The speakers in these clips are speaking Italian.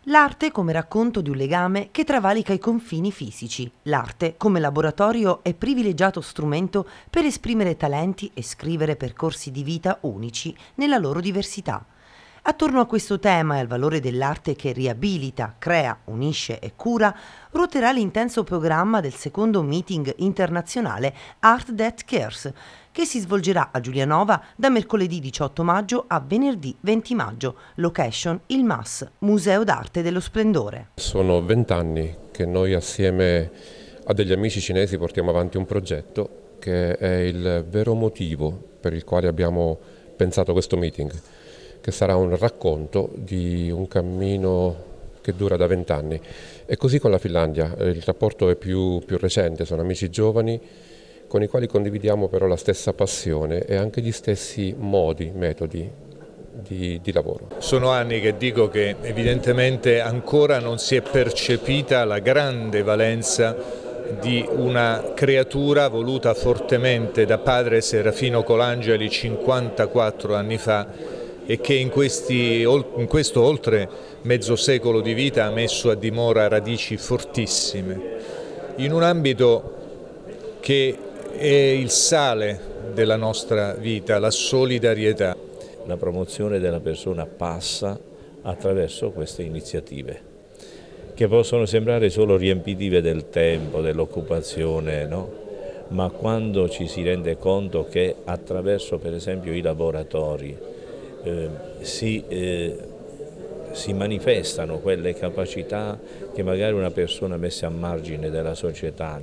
L'arte come racconto di un legame che travalica i confini fisici. L'arte come laboratorio e privilegiato strumento per esprimere talenti e scrivere percorsi di vita unici nella loro diversità. Attorno a questo tema e al valore dell'arte che riabilita, crea, unisce e cura, ruoterà l'intenso programma del secondo meeting internazionale Art That Cares, che si svolgerà a Giulianova da mercoledì 18 maggio a venerdì 20 maggio. Location il MAS, Museo d'Arte dello Splendore. Sono 20 anni che noi assieme a degli amici cinesi portiamo avanti un progetto che è il vero motivo per il quale abbiamo pensato questo meeting, che sarà un racconto di un cammino che dura da 20 anni. E così con la Finlandia, il rapporto è più recente, sono amici giovani con i quali condividiamo però la stessa passione e anche gli stessi metodi di lavoro. Sono anni che dico che evidentemente ancora non si è percepita la grande valenza di una creatura voluta fortemente da padre Serafino Colangeli 54 anni fa e che in questo oltre mezzo secolo di vita ha messo a dimora radici fortissime in un ambito che è il sale della nostra vita, la solidarietà. La promozione della persona passa attraverso queste iniziative, che possono sembrare solo riempitive del tempo, dell'occupazione, no? Ma quando ci si rende conto che attraverso per esempio i laboratori si manifestano quelle capacità che magari una persona messa a margine della società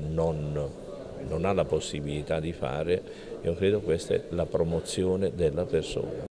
non ha la possibilità di fare, io credo questa è la promozione della persona.